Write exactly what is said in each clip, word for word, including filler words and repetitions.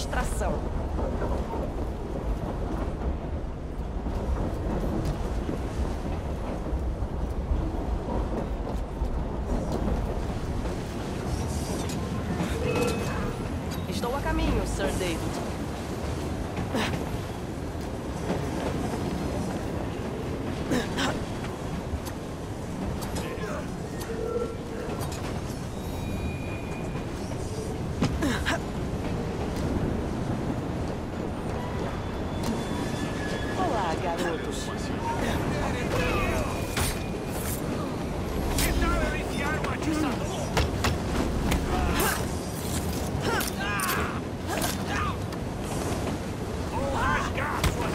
distração. Estou a caminho, Sir David. Olá, garotos. Tentaram enfiar um atiçador! Vou rasgar sua...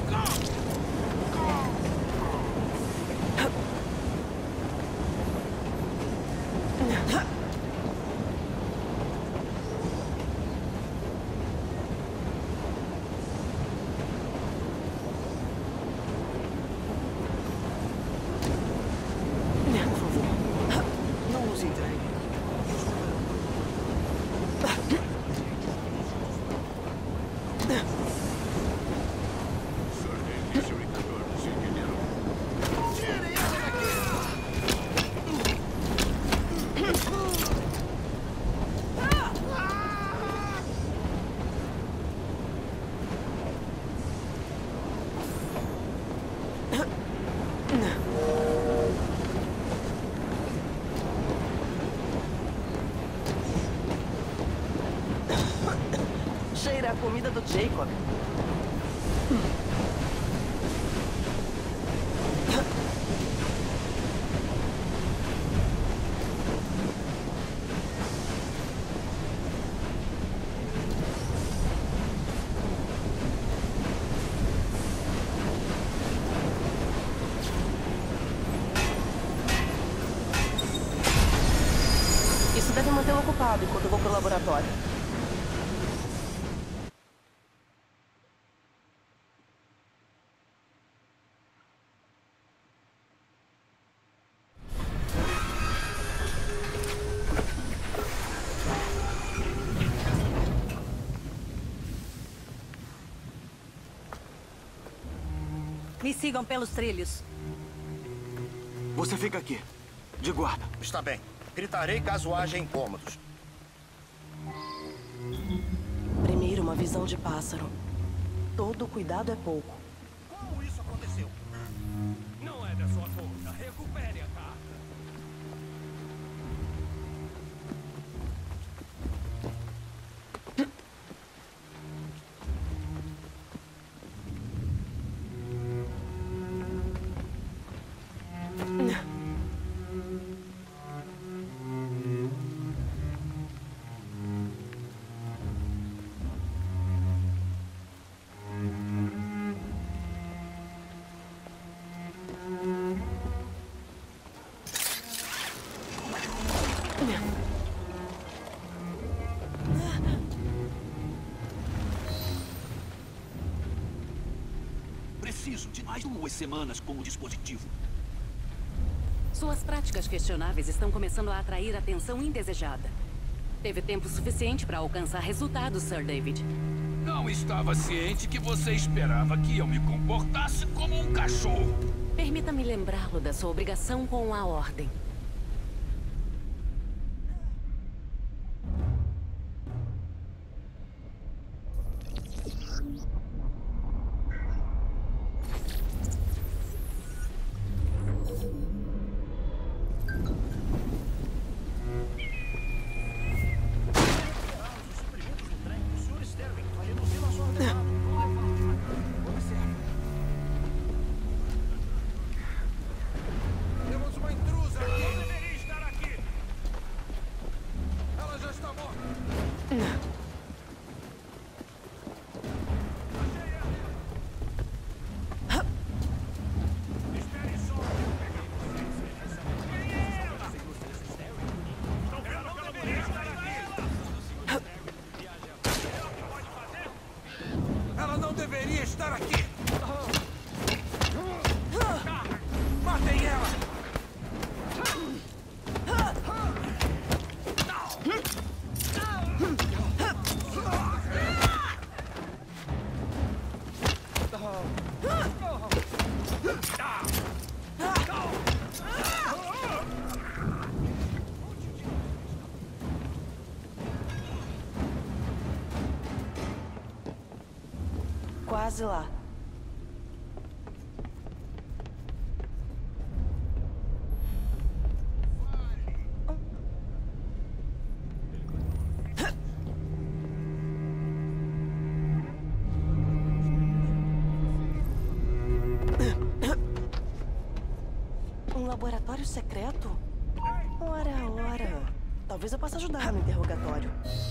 Não nos entregue. Sir David, seu encanador, se entenderam? Tirem essa Cheira a comida do Jacob. Isso deve mantê-lo ocupado enquanto eu vou pro laboratório. Me sigam pelos trilhos. Você fica aqui, de guarda. Está bem. Gritarei caso haja incômodos. Primeiro, uma visão de pássaro. Todo cuidado é pouco. Como isso aconteceu? Não é da sua conta. Recupere a carta. Preciso de mais duas semanas com o dispositivo. Suas práticas questionáveis estão começando a atrair atenção indesejada. Teve tempo suficiente para alcançar resultados, Sir David. Não estava ciente que você esperava que eu me comportasse como um cachorro. Permita-me lembrá-lo da sua obrigação com a Ordem. Temos uma intrusa aqui! quase lá. Um laboratório secreto? Ora, ora. Talvez eu possa ajudar no interrogatório.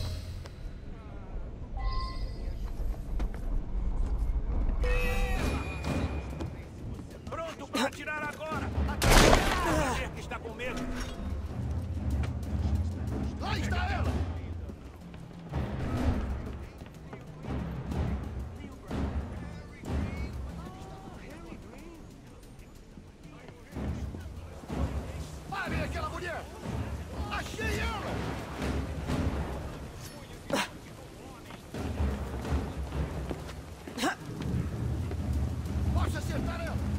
Pronto para atirar agora! Atire que está com medo! Lá está ela! Pare aquela mulher! Achei ela! Posso acertar ela!